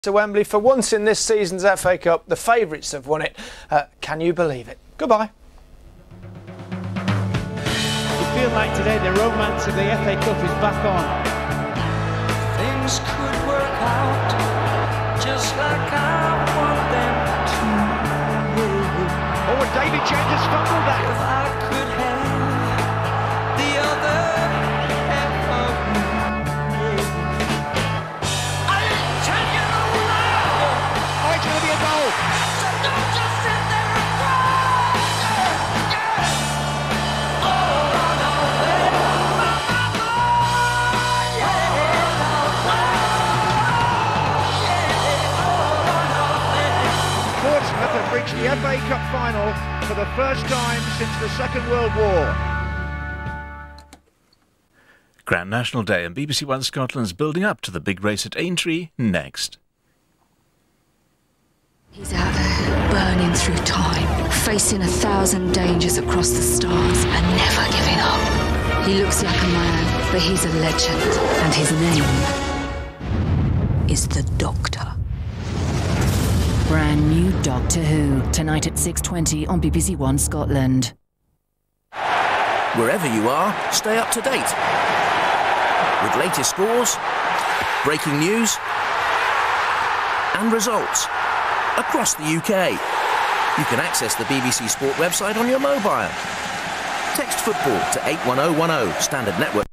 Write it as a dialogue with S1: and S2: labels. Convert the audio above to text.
S1: To Wembley for once in this season's FA Cup. The favourites have won it. Can you believe it? Goodbye.
S2: You feel like today the romance of the FA Cup is back on.
S3: Things could work out just like I want them to.
S2: Oh, and David James has fumbled that.
S3: If I could have the other half of me. I tell you now.
S2: Oh, it's going to be a goal.
S3: So don't just sit there and cry.
S2: Portsmouth have reached the FA Cup final for the first time since the Second World War.
S4: Grand National Day, and BBC One Scotland's building up to the big race at Aintree next.
S5: He's out there, burning through time, facing 1,000 dangers across the stars and never giving up. He looks like a man, but he's a legend, and his name is the Doctor.
S6: Brand new Doctor Who, tonight at 6:20 on BBC One Scotland.
S7: Wherever you are, stay up to date with latest scores, breaking news and results across the UK. You can access the BBC Sport website on your mobile. Text football to 81010, standard network.